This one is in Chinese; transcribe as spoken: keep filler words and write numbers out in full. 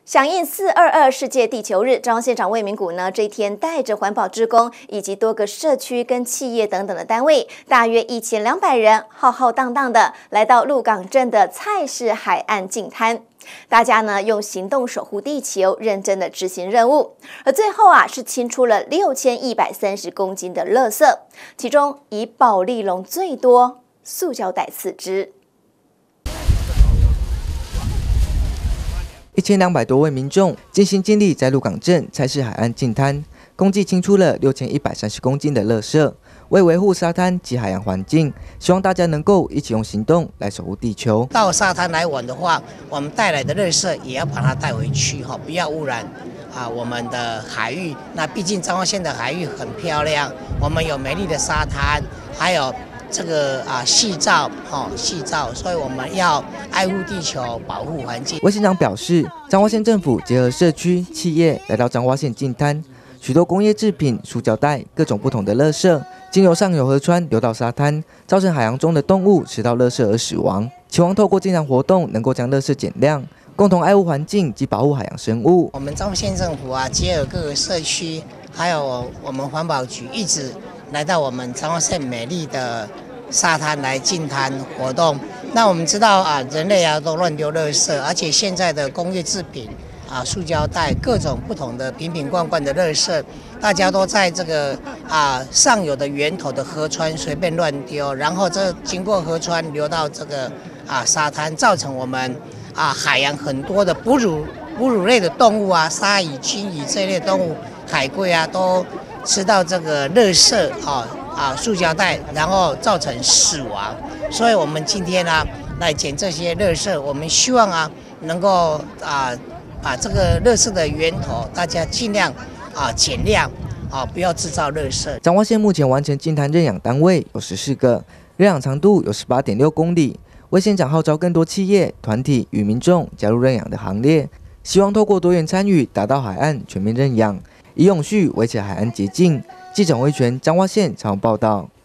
响应四二二世界地球日，彰化县长魏明谷呢这一天带着环保志工以及多个社区跟企业等等的单位，大约一千两百人，浩浩荡荡的来到鹿港镇的菜市海岸净滩。大家呢用行动守护地球，认真的执行任务，而最后啊是清出了六千一百三十公斤的垃圾，其中以保丽龙最多，塑胶袋次之。 一千两百多位民众尽心尽力在鹿港镇菜市海岸净滩，共计清出了六千一百三十公斤的垃圾，为维护沙滩及海洋环境，希望大家能够一起用行动来守护地球。 到沙滩来玩的话，我们带来的垃圾也要把它带回去哈，不要污染啊我们的海域。那毕竟彰化县的海域很漂亮，我们有美丽的沙滩，还有这个啊夕照哈夕照，所以我们要爱护地球，保护环境。 魏县长表示，彰化县政府结合社区企业来到彰化县净滩，许多工业制品、塑胶袋、各种不同的垃圾，经由上游河川流到沙滩，造成海洋中的动物吃到垃圾而死亡。期望透过净滩活动，能够将垃圾减量，共同爱护环境及保护海洋生物。 我们彰化县政府啊，结合各个社区，还有我们环保局，一直来到我们彰化县美丽的沙滩来净滩活动。那我们知道啊，人类啊都乱丢垃圾，而且现在的工业制品啊、塑胶袋、各种不同的瓶瓶罐罐的垃圾，大家都在这个啊上游的源头的河川随便乱丢，然后这经过河川流到这个啊沙滩，造成我们啊海洋很多的哺乳哺乳类的动物啊，鲨鱼、金鱼这类动物，海龟啊都吃到这个垃圾啊啊塑胶袋，然后造成死亡。所以我们今天呢来捡这些垃圾，我们希望啊能够啊把这个垃圾的源头大家尽量啊减量啊，不要制造垃圾。 彰化县目前完成净滩认养单位有十四个，认养长度有十八点六公里。魏县长号召更多企业、团体与民众加入认养的行列，希望透过多元参与，达到海岸全面认养，以永续维持海岸洁净。记者魏全彰化县采访报道。